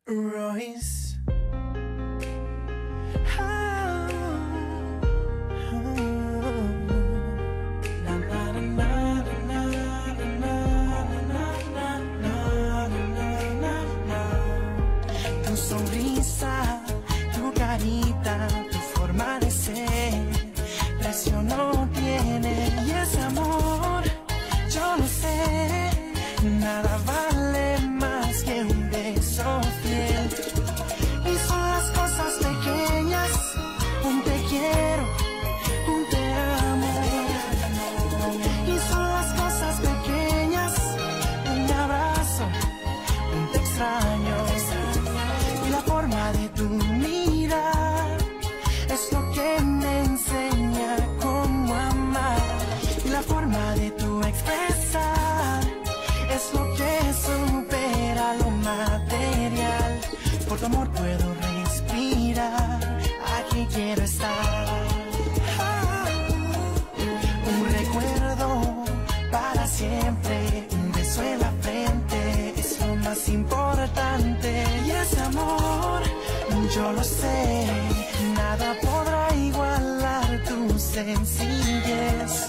Royce. Tu sonrisa, tu carita, tu forma de ser, precio no tiene. Y ese amor, yo lo sé, nada vale más que un beso fiel. Y son las cosas pequeñas, un te quiero, un te amo. Y son las cosas pequeñas, un abrazo, un te extraño. Y la forma de tu mirar es lo que me enseña cómo amar. Y la forma de tu expresar es lo que supera lo material. Por tu amor puedo respirar, aquí quiero estar. Un recuerdo para siempre, un beso en la frente es lo más importante. Y ese amor, yo lo sé, nada podrá igualar tu sencillez.